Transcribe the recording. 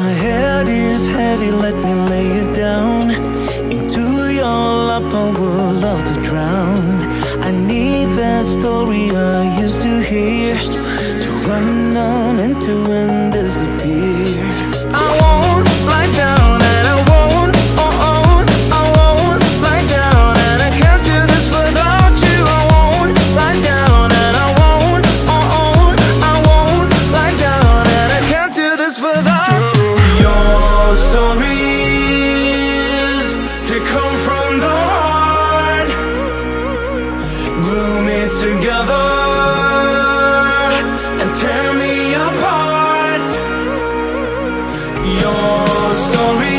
head is heavy, let me lay it down. Into your lap I would love to drown. I need that story I used to hear, to run on into and disappear. I won't lie down and I won't, I won't lie down, and I can't do this without you. I won't lie down and I won't, I won't lie down, and I can't do this without you. Your stories, they come from the heart, glue me together and tear me apart. Your story